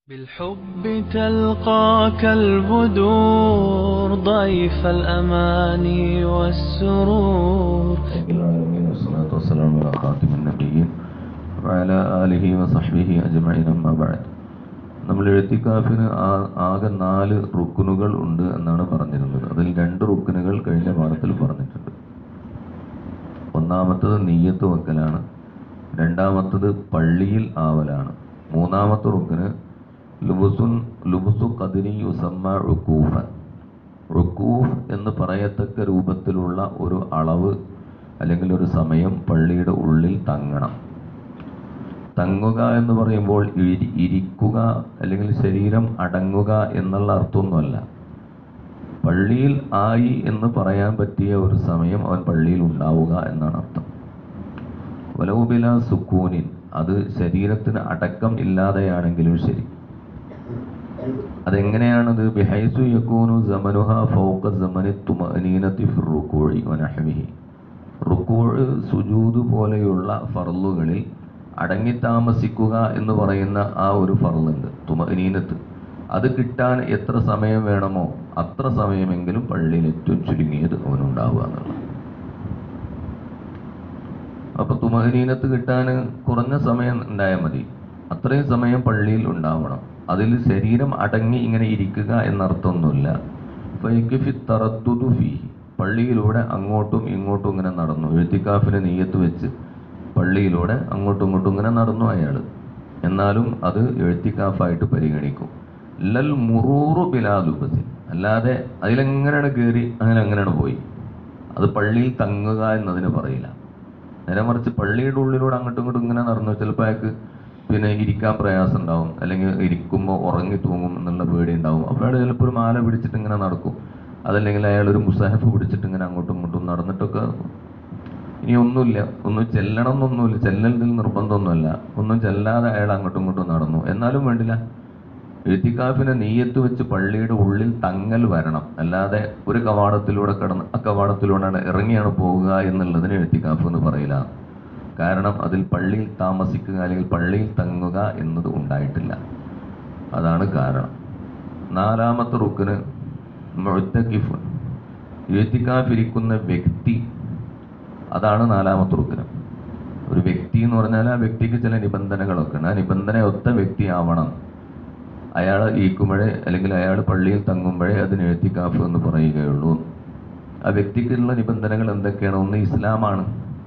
بالحب تلقاك البدور ضيف الأماني والسرور. العالمين والصلاة والسلام على خاتم النبيين وعلى آله وصحبه أجمعين أما بعد. നമ്മൾ എഴുത്തിക്കാഫിന് ആകെ 4 റുക്കുനുകൾ ഉണ്ട് എന്നാണ് പറഞ്ഞിരുന്നത്. അതിൽ 2 റുക്കുനുകൾ കഴിഞ്ഞ പാഠത്തിൽ പറഞ്ഞിട്ടുണ്ട്. ഒന്നാമത്തത് നിയ്യത്ത് വെക്കലാണ്, രണ്ടാമത്തത് പള്ളിയിൽ ആവലാണ്. മൂന്നാമത്തെ റുക്കിന് ലുബുസു ഖദ്രി യുസമ്മ റുക്കൂഫൻ. റുക്കൂഫ് എന്ന് പറയത്തക്ക രൂപത്തിലുള്ള ഒരു അളവ് അല്ലെങ്കിൽ ഒരു സമയം പള്ളിയുടെ ഉള്ളിൽ തങ്ങണം. തങ്ങുക എന്ന് പറയുമ്പോൾ ഇരിക്കുക അല്ലെങ്കിൽ ശരീരം അടങ്ങുക എന്നുള്ള അർത്ഥമൊന്നുമല്ല. പള്ളിയിൽ ആയി എന്ന് പറയാൻ പറ്റിയ ഒരു സമയം അവൻ പള്ളിയിൽ ഉണ്ടാവുക എന്നാണ് അർത്ഥം. വലൗബില സുക്കൂനിൻ, അത് ശരീരത്തിന് അടക്കം ഇല്ലാതെയാണെങ്കിലും ശരി. അതെങ്ങനെയാണത്? ബിഹൈസു യകൂനു സമനുഹ ഫൗക സമനി തുമഅനീനതി ഫി റുകൂഇ വനഹ്വിഹി. റുകൂഅ്, സുജൂദ് പോലെയുള്ള ഫർളുകളിൽ അടങ്ങി താമസിക്കുക എന്ന് പറയുന്ന ആ ഒരു ഫർളുണ്ട്, തുമഅനീനത്ത്. അത് കിട്ടാൻ എത്ര സമയം വേണമോ അത്ര സമയമെങ്കിലും പള്ളിയിൽ ഏറ്റവും ചുരുങ്ങിയത് അവനുണ്ടാവുക എന്നുള്ളത്. അപ്പൊ തുമഅനീനത്ത് കിട്ടാൻ കുറഞ്ഞ സമയം ഉണ്ടായാൽ മതി, അത്രയും സമയം പള്ളിയിൽ ഉണ്ടാവണം. അതിൽ ശരീരം അടങ്ങി ഇങ്ങനെ ഇരിക്കുക എന്നർത്ഥമൊന്നുമില്ല. ഫയക്ഫി തറദ്ദുദു ഫീഹി, പള്ളിയിലൂടെ അങ്ങോട്ടും ഇങ്ങോട്ടും ഇങ്ങനെ നടന്നു. എഴുത്തിക്കാഫിന് നിയ്യത്ത് വെച്ച് പള്ളിയിലൂടെ അങ്ങോട്ടും ഇങ്ങോട്ടും ഇങ്ങനെ നടന്നു അയാൾ, എന്നാലും അത് എഴുത്തിക്കാഫായിട്ട് പരിഗണിക്കും. ലൽ മുറൂറു ബിലാ ലുബസിൻ, അല്ലാതെ അതിലെങ്ങനെയാണ് കയറി അങ്ങനെയാണ് പോയി, അത് പള്ളിയിൽ തങ്ങുക എന്നതിന് പറയില്ല. നേരെ മറിച്ച് പള്ളിയുടെ ഉള്ളിലൂടെ അങ്ങോട്ടും ഇങ്ങോട്ടും ഇങ്ങനെ നടന്നു, ചിലപ്പോൾ അയാൾക്ക് പിന്നെ ഇരിക്കാൻ പ്രയാസം ഉണ്ടാവും, അല്ലെങ്കിൽ ഇരിക്കുമ്പോൾ ഉറങ്ങി തൂങ്ങും എന്നുള്ള പേടി ഉണ്ടാവും. അപ്പോൾ അയാൾ ചിലപ്പോൾ ഒരു മാല പിടിച്ചിട്ട് ഇങ്ങനെ നടക്കും, അതല്ലെങ്കിൽ അയാൾ ഒരു മുസാഹഫ് പിടിച്ചിട്ട് ഇങ്ങനെ അങ്ങോട്ടും ഇങ്ങോട്ടും നടന്നിട്ടൊക്കെ. ഇനി ഒന്നുമില്ല, ഒന്നും ചെല്ലണം എന്നൊന്നുമില്ല, ചെല്ലലിൽ നിർബന്ധമൊന്നുമല്ല, ഒന്നും ചെല്ലാതെ അയാൾ അങ്ങോട്ടും ഇങ്ങോട്ടും നടന്നു, എന്നാലും വേണ്ടില്ല. എഴുത്തിക്കാഫിനെ നീയത്ത് വെച്ച് പള്ളിയുടെ ഉള്ളിൽ തങ്ങൽ വരണം, അല്ലാതെ ഒരു കവാടത്തിലൂടെ കടന്ന് ആ കവാടത്തിലൂടെ ഇറങ്ങിയാണ് പോവുക എന്നുള്ളതിന് എഴുത്തിക്കാഫ് എന്ന് പറയില്ല. കാരണം അതിൽ പള്ളിയിൽ താമസിക്കുക അല്ലെങ്കിൽ പള്ളിയിൽ തങ്ങുക എന്നത് ഉണ്ടായിട്ടില്ല. അതാണ് കാരണം. നാലാമത്തെ റുക്കിന് മുഅ്തകിഫുൻ, എഴുത്തിക്കാഫിരിക്കുന്ന വ്യക്തി, അതാണ് നാലാമത്തെ റുക്കിന്. ഒരു വ്യക്തി എന്ന് പറഞ്ഞാൽ ആ വ്യക്തിക്ക് ചില നിബന്ധനകളൊക്കെ ഉണ്ട്. ആ നിബന്ധനയൊത്ത വ്യക്തി ആവണം. അയാൾ ഇരിക്കുമ്പോഴേ അല്ലെങ്കിൽ അയാൾ പള്ളിയിൽ തങ്ങുമ്പോഴേ അതിന് എഴുത്തിക്കാഫ് എന്ന് പറയുകയുള്ളൂ. ആ വ്യക്തിക്കുള്ള നിബന്ധനകൾ എന്തൊക്കെയാണ്? ഒന്ന്, ഇസ്ലാമാണ്.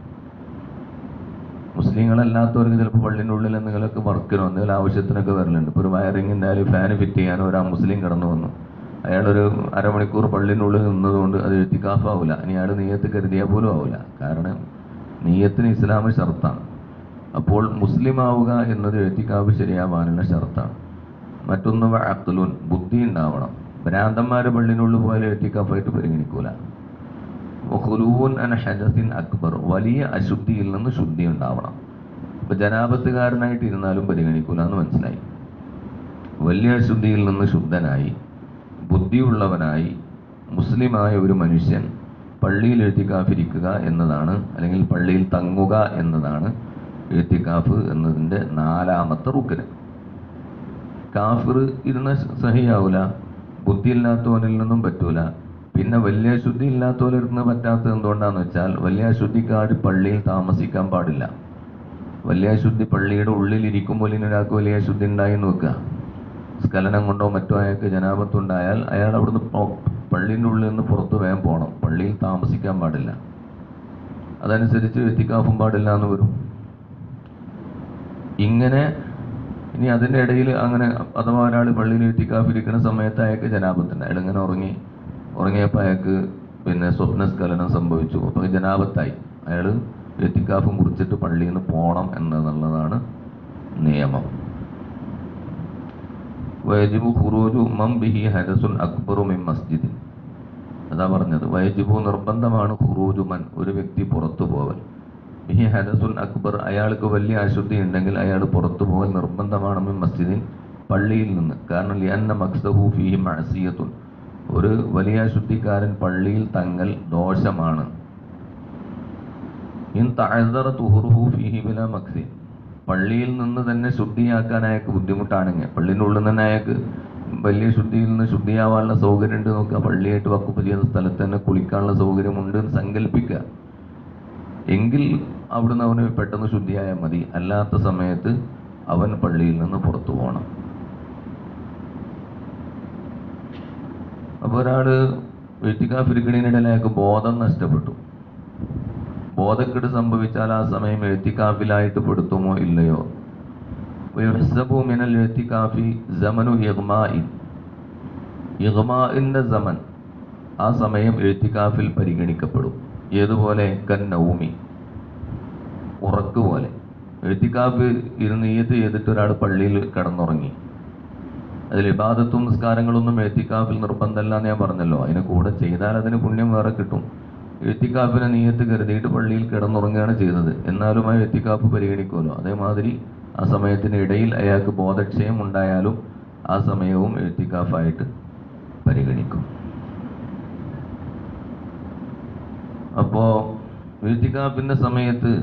മുസ്ലിങ്ങളല്ലാത്തവർക്ക് ചിലപ്പോൾ പള്ളിൻ്റെ ഉള്ളിൽ എന്തെങ്കിലുമൊക്കെ വർക്കിനോ എന്തെങ്കിലും ആവശ്യത്തിനൊക്കെ വരലുണ്ട്. ഇപ്പോൾ ഒരു വയറിങ്ങിൻ്റെ ഒരു ഫാന് ഫിറ്റ് ചെയ്യാനോ ഒരു മുസ്ലിം കടന്നു വന്നു, അയാളൊരു അരമണിക്കൂർ പള്ളിൻ്റെ ഉള്ളിൽ നിന്നതുകൊണ്ട് അത് എഴുത്തിക്കാഫാവില്ല. ഇനി അയാൾ നീയത്ത് കരുതിയാൽ പോലും ആവില്ല. കാരണം നീയത്തിന് ഇസ്ലാം ഷർത്താണ്. അപ്പോൾ മുസ്ലിം ആവുക എന്നത് എഴുത്തിക്കാഫ് ശരിയാവാനുള്ള ഷർത്താണ്. മറ്റൊന്ന് അഖ്ലുൻ, ബുദ്ധി ഉണ്ടാവണം. ഭ്രാന്തന്മാർ പള്ളിനുള്ളിൽ പോയാൽ എഴുത്തിക്കാഫായിട്ട് പരിഗണിക്കൂല. ഖുലൂൻ അൻ ഹദസിൻ അക്ബർ, വലിയ അശുദ്ധിയിൽ നിന്ന് ശുദ്ധി ഉണ്ടാവണം. ഇപ്പൊ ജനാപത്തുകാരനായിട്ട് ഇരുന്നാലും പരിഗണിക്കൂല എന്ന് മനസ്സിലായി. വലിയ അശുദ്ധിയിൽ നിന്ന് ശുദ്ധനായി ബുദ്ധിയുള്ളവനായി മുസ്ലിമായ ഒരു മനുഷ്യൻ പള്ളിയിൽ എഴുത്തിക്കാഫിരിക്കുക എന്നതാണ്, അല്ലെങ്കിൽ പള്ളിയിൽ തങ്ങുക എന്നതാണ് എഴുത്തിക്കാഫ് എന്നതിൻ്റെ നാലാമത്തെ റുക്കിന്. കാഫിർ ഇരുന്ന സഹിയാവൂല, ബുദ്ധിയില്ലാത്തവനിൽ നിന്നും പറ്റൂല. പിന്നെ വലിയ ശുദ്ധി ഇല്ലാത്തവരിരുന്ന് പറ്റാത്തത് എന്തുകൊണ്ടാന്ന് വെച്ചാൽ വലിയ ശുദ്ധിക്കാർ പള്ളിയിൽ താമസിക്കാൻ പാടില്ല. വലിയ ശുദ്ധി പള്ളിയുടെ ഉള്ളിൽ ഇരിക്കുമ്പോൾ ഒരാൾക്ക് വലിയ ശുദ്ധി ഉണ്ടായി നോക്കുക, സ്ഖലനം കൊണ്ടോ മറ്റോ അയാൾക്ക് ജനാപത്തുണ്ടായാൽ അയാൾ അവിടുന്ന് പള്ളിൻ്റെ ഉള്ളിൽ നിന്ന് പുറത്ത് വേഗം പോകണം, പള്ളിയിൽ താമസിക്കാൻ പാടില്ല. അതനുസരിച്ച് എത്തിക്കാഫും പാടില്ല എന്ന് വരും. ഇങ്ങനെ ഇനി അതിൻ്റെ ഇടയിൽ അങ്ങനെ അഥവാ ഒരാൾ പള്ളിയിൽ എത്തിക്കാഫിരിക്കുന്ന സമയത്ത് അയാൾക്ക് ജനാപത്തുണ്ട്, അയാൾ ഇങ്ങനെ ഉറങ്ങിയപ്പോൾ അയാൾക്ക് പിന്നെ സ്വപ്നസ്ഖലനം സംഭവിച്ചു, അപ്പോൾ ജനാപത്തായി. അയാൾ എത്തിക്കാഫും കുറിച്ചിട്ട് പള്ളിയിൽ നിന്ന് പോകണം എന്നുള്ളതാണ് നിയമം. വയജിബു ഖുറൂജു മൻ ബിഹി ഹദസുൻ അക്ബറു മിൻ മസ്ജിദിൻ, അതാ പറഞ്ഞത്. വയജിബു, നിർബന്ധമാണ്, ഖുറൂജു മൻ, ഒരു വ്യക്തി പുറത്തു പോവൽ, ബിഹി ഹദസുൻ അക്ബർ, അയാൾക്ക് വലിയ അശുദ്ധി ഉണ്ടെങ്കിൽ അയാൾ പുറത്തു പോകൽ നിർബന്ധമാണ്, മിൻ മസ്ജിദിൻ, പള്ളിയിൽ നിന്ന്. കാരണം ലിഅന്ന മഖ്സഹു ഫീഹി മഅസിയത്തുൻ, ഒരു വലിയ അശുദ്ധിക്കാരൻ പള്ളിയിൽ തങ്ങൽ ദോഷമാണ്. ഇൻ തഅസ്സറ തുഹറുഹു ഫീഹി ബിലാ മഖ്സിൻ, പള്ളിയിൽ നിന്ന് തന്നെ ശുദ്ധിയാക്കാൻ അയാൾക്ക് ബുദ്ധിമുട്ടാണെങ്കിൽ, പള്ളിൻ്റെ ഉള്ളിൽ തന്നെ അയാൾക്ക് വലിയ ശുദ്ധിയിൽ നിന്ന് ശുദ്ധിയാവാനുള്ള സൗകര്യം ഉണ്ട് നോക്കുക, പള്ളിയായിട്ട് വക്കുപ്പ് ചെയ്യുന്ന സ്ഥലത്ത് തന്നെ കുളിക്കാനുള്ള സൗകര്യം ഉണ്ട് എന്ന് സങ്കല്പിക്കുക. എങ്കിൽ അവിടുന്ന് അവന് പെട്ടെന്ന് ശുദ്ധിയായാൽ മതി. അല്ലാത്ത സമയത്ത് അവൻ പള്ളിയിൽ നിന്ന് പുറത്തു പോകണം. അപ്പോൾ ഒരാള് എഴുത്തിക്കാഫിരിക്കണീനിടയിൽ അയാൾക്ക് ബോധം നഷ്ടപ്പെട്ടു. ബോധക്കെട് സംഭവിച്ചാൽ ആ സമയം എഴുത്തിക്കാഫിലായിട്ട് പെടുത്തുമോ ഇല്ലയോ? മിനൽ എഴുത്തിക്കാഫി സമനു ഇഗ്മാഇന്റെ സമൻ, ആ സമയം എഴുത്തിക്കാഫിൽ പരിഗണിക്കപ്പെടും. ഏതുപോലെ? കന്നൗമി, ഉറക്ക് പോലെ. എഴുത്തിക്കാഫ് ഇരുന്ന് നിയ്യത്ത് ചെയ്തിട്ട് ഒരാൾ പള്ളിയിൽ കിടന്നുറങ്ങി, അതിൽ ഇബാദത്തും നിസ്കാരങ്ങളൊന്നും എഴുത്തിക്കാഫിൽ നിർബന്ധമല്ല എന്ന് ഞാൻ പറഞ്ഞല്ലോ. അതിന് കൂടെ ചെയ്താൽ അതിന് പുണ്യം വേറെ കിട്ടും. എഴുത്തിക്കാഫിനെ നിയ്യത്ത് കരുതിയിട്ട് പള്ളിയിൽ കിടന്നുറങ്ങുകയാണ് ചെയ്തത്, എന്നാലും ആ എഴുത്തിക്കാഫ് പരിഗണിക്കുമല്ലോ. അതേമാതിരി ആ സമയത്തിന് ഇടയിൽ അയാൾക്ക് ബോധക്ഷയം ഉണ്ടായാലും ആ സമയവും എഴുത്തിക്കാഫായിട്ട് പരിഗണിക്കും. അപ്പോ എഴുത്തിക്കാഫിന്റെ സമയത്ത്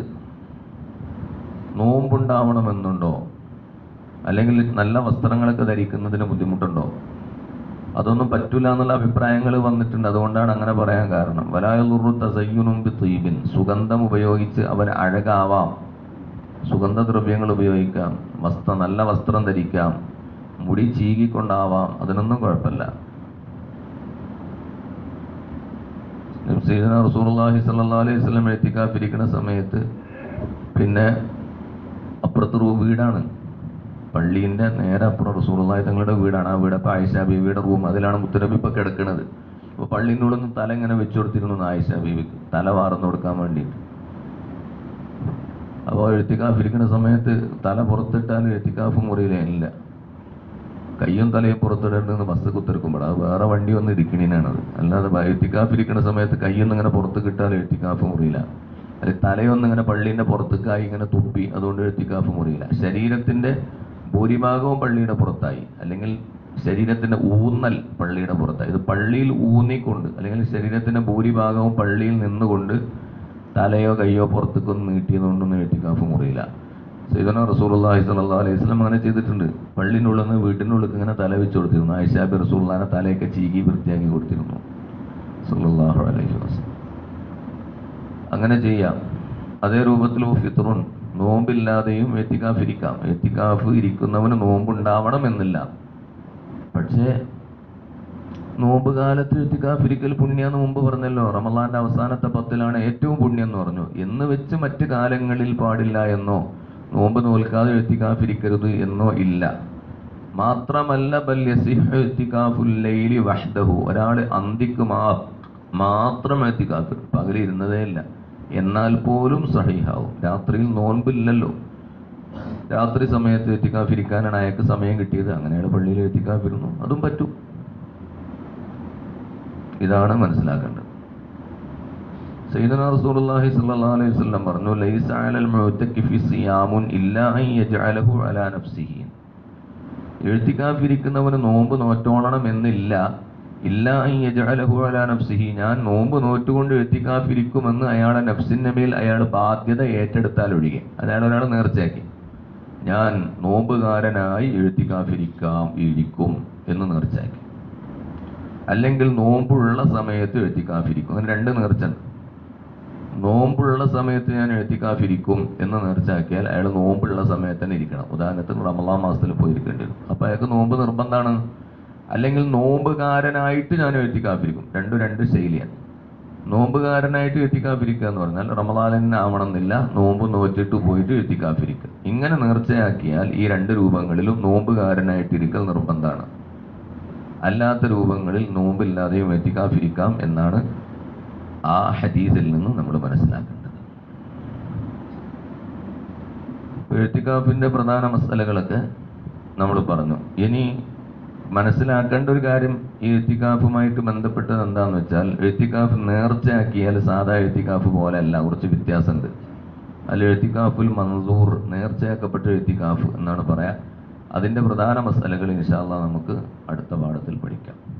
നോമ്പുണ്ടാവണമെന്നുണ്ടോ? അല്ലെങ്കിൽ നല്ല വസ്ത്രങ്ങളൊക്കെ ധരിക്കുന്നതിന് ബുദ്ധിമുട്ടുണ്ടോ? അതൊന്നും പറ്റൂല എന്നുള്ള അഭിപ്രായങ്ങൾ വന്നിട്ടുണ്ട്. അതുകൊണ്ടാണ് അങ്ങനെ പറയാൻ കാരണം. വലായുറു തസയ്യുനും ബിത്തീബിൻ, സുഗന്ധം ഉപയോഗിച്ച് അവൻ അഴകാവാം, സുഗന്ധദ്രവ്യങ്ങൾ ഉപയോഗിക്കാം, നല്ല വസ്ത്രം ധരിക്കാം, മുടി ചീകിക്കൊണ്ടാവാം, അതിനൊന്നും കുഴപ്പമില്ല. സയ്യിദുനാ റസൂലുള്ളാഹി സ്വല്ലല്ലാഹു അലൈഹി വസല്ലം ഇഅ്തികാഫിരിക്കുന്ന സമയത്ത് പിന്നെ അപ്പുറത്ത് വീടാണ്, പള്ളീൻ്റെ നേരെ അപ്പുറം റസൂലുള്ളാഹി തങ്ങളുടെ വീടാണ്. ആ വീടപ്പോൾ ആയിഷ ബീവിയുടെ റൂം, അതിലാണ് മുത്തുനബി ഇപ്പോൾ കിടക്കുന്നത്. അപ്പോൾ പള്ളീൻ്റെ ഉള്ളിൽ നിന്ന് തല ഇങ്ങനെ വെച്ചു കൊടുത്തിരുന്നു ആയിഷ ബീവിക്ക്, തല വാർന്നു കൊടുക്കാൻ വേണ്ടിയിട്ട്. അപ്പോൾ എഴുത്തിക്കാഫിരിക്കുന്ന സമയത്ത് തല പുറത്തിട്ടാൽ എഴുത്തിക്കാഫ് മുറിയിലേ ഇല്ല. കയ്യും തലയും പുറത്തിടേണ്ടതെന്ന് ബസ് കുത്തിരിക്കുമ്പോൾ അത് വേറെ വണ്ടി വന്ന് ഇരിക്കണീനാണത്. അല്ലാതെ എഴുത്തിക്കാഫിരിക്കുന്ന സമയത്ത് കയ്യൊന്നും ഇങ്ങനെ പുറത്ത് കിട്ടാൽ എഴുത്തിക്കാഫ് മുറിയില്ല. അല്ലെങ്കിൽ തലയൊന്നും ഇങ്ങനെ പള്ളീൻ്റെ പുറത്തേക്കായി ഇങ്ങനെ തുപ്പി, അതുകൊണ്ട് എഴുത്തിക്കാഫ് മുറിയില്ല. ശരീരത്തിൻ്റെ ഭൂരിഭാഗവും പള്ളിയുടെ പുറത്തായി, അല്ലെങ്കിൽ ശരീരത്തിൻ്റെ ഊന്നൽ പള്ളിയുടെ പുറത്തായി. ഇത് പള്ളിയിൽ ഊന്നിക്കൊണ്ട്, അല്ലെങ്കിൽ ശരീരത്തിൻ്റെ ഭൂരിഭാഗവും പള്ളിയിൽ നിന്നുകൊണ്ട് തലയോ കയ്യോ പുറത്തേക്കൊന്നും നീട്ടിയതുകൊണ്ടൊന്നും എഴുത്തിക്കാഫ് മുറിയില്ല. സയ്യിദുനാ റസൂലുള്ളാഹി സ്വല്ലല്ലാഹു അലൈഹി വസല്ലം അങ്ങനെ ചെയ്തിട്ടുണ്ട്. പള്ളിൻ്റെ ഉള്ളിൽ നിന്ന് വീട്ടിൻ്റെ ഉള്ളിൽ ഇങ്ങനെ തല വെച്ച് കൊടുത്തിരുന്നു. ആയിഷ ബി റസൂലുള്ളാഹിനെ തലയൊക്കെ ചീകി വൃത്തിയാക്കി കൊടുത്തിരുന്നു സ്വല്ലല്ലാഹു അലൈഹി വസല്ലം. അങ്ങനെ ചെയ്യാം. അതേ രൂപത്തിൽ ഫിത്റുൻ, നോമ്പില്ലാതെയും എത്തിക്കാഫ് ഇരിക്കാം. എത്തിക്കാഫ് ഇരിക്കുന്നവന് നോമ്പുണ്ടാവണം എന്നില്ല. പക്ഷേ നോമ്പ് കാലത്ത് എത്തിക്കാഫ് ഇരിക്കൽ പുണ്യാന്ന് മുമ്പ് പറഞ്ഞല്ലോ. റമളാന്റെ അവസാനത്തെ 10ലാണ് ഏറ്റവും പുണ്യം എന്ന് പറഞ്ഞു. എന്ന് വെച്ച് മറ്റ് കാലങ്ങളിൽ പാടില്ല എന്നോ നോമ്പ് നോൽക്കാതെ എത്തിക്കാഫ് ഇരിക്കരുത് എന്നോ ഇല്ല. മാത്രമല്ല ബൽ യസിഹു ഇത്തികാഫുൽ ലൈലി വഹ്ദഹു, ഒരാൾ അന്തിക്ക് മാത്രം എത്തിക്കാഫ്, പകലിരുന്നതേ ഇല്ല, എന്നാൽ പോലും സഹീഹാവും. രാത്രിയിൽ നോൻപില്ലല്ലോ, രാത്രി സമയത്ത് എത്തിക്കാഫ് ഇരിക്കാനാണ് അയാൾക്ക് സമയം കിട്ടിയത്. അങ്ങനെയാണ് പള്ളിയിൽ എത്തിക്കാഫ് ഇരുന്നു, അതും പറ്റും. ഇതാണ് മനസ്സിലാക്കേണ്ടത്. സയ്യിദുനാ റസൂലുള്ളാഹി സ്വല്ലല്ലാഹു അലൈഹി വസല്ലം പറഞ്ഞു, ലൈസ അലൽ മുഅ്തകിഫി സിയാമുൻ ഇല്ലാ അൻ യജ്അലഹു അലാ നഫ്സിഹി, എഴുത്തിക്കാഫ് ഇരിക്കുന്നവന് നോമ്പ് നോറ്റോളണം എന്നില്ല. ഇല്ലാ അൻ യജ്അലഹു അലാ നഫ്സിഹി, ഞാൻ നോമ്പ് നോറ്റുകൊണ്ട് എഴുത്തിക്കാഫ് ഇരിക്കുമെന്ന് അയാളുടെ നഫ്സിന്റെ മേൽ അയാൾ ബാധ്യത ഏറ്റെടുത്താൽ ഒഴികെ. അതാണ് ഒരാൾ നേർച്ചയാക്കി, ഞാൻ നോമ്പുകാരനായി എഴുത്തിക്കാഫ് ഇരിക്കും എന്ന് നേർച്ചയാക്കി. അല്ലെങ്കിൽ നോമ്പുള്ള സമയത്ത് എഴുത്തിക്കാഫ് ഇരിക്കും. അങ്ങനെ രണ്ട് നേർച്ച. നോമ്പുള്ള സമയത്ത് ഞാൻ എഴുത്തിക്കാഫ് ഇരിക്കും എന്ന് നേർച്ചയാക്കിയാൽ അയാൾ നോമ്പുള്ള സമയത്ത് തന്നെ ഇരിക്കണം. ഉദാഹരണത്തിന് റമളാൻ മാസത്തിൽ പോയിരിക്കേണ്ടി വരും, അപ്പോൾ അയാൾക്ക് നോമ്പ് നിർബന്ധമാണ്. അല്ലെങ്കിൽ നോമ്പുകാരനായിട്ട് ഞാൻ എഴുത്തിക്കാഫ് ഇരിക്കും, രണ്ട് ശൈലിയാണ്. നോമ്പുകാരനായിട്ട് എഴുത്തിക്കാഫ് ഇരിക്കുക എന്ന് പറഞ്ഞാൽ റമളാൻ തന്നെ ആവണമെന്നില്ല, നോമ്പ് നോറ്റിട്ട് പോയിട്ട് എഴുത്തിക്കാഫ് ഇരിക്കുക. ഇങ്ങനെ നേർച്ചയാക്കിയാൽ ഈ രണ്ട് രൂപങ്ങളിലും നോമ്പുകാരനായിട്ടിരിക്കൽ നിർബന്ധമാണ്. അല്ലാത്ത രൂപങ്ങളിൽ നോമ്പില്ലാതെയും എത്തിക്കാഫ് ഇരിക്കാം എന്നാണ് ആ ഹദീസിൽ നിന്നും നമ്മൾ മനസ്സിലാക്കേണ്ടത്. എത്തിക്കാഫിന്റെ പ്രധാന മസലകളൊക്കെ നമ്മൾ പറഞ്ഞു. ഇനി മനസ്സിലാക്കേണ്ട ഒരു കാര്യം ഈ എത്തിക്കാഫുമായിട്ട് ബന്ധപ്പെട്ടത് എന്താന്ന് വെച്ചാൽ, എത്തിക്കാഫ് നേർച്ചയാക്കിയാൽ സാധാ എത്തിക്കാഫ് പോലെ അല്ല, കുറച്ച് വ്യത്യാസമുണ്ട്. അതിൽ എത്തിക്കാഫുൽ മൻസൂർ, നേർച്ചയാക്കപ്പെട്ട എത്തിക്കാഫ് എന്നാണ് പറയാ. അതിന്റെ പ്രധാന മസലകൾ ഇൻഷാ അല്ലാഹ് നമുക്ക് അടുത്ത പാഠത്തിൽ പഠിക്കാം.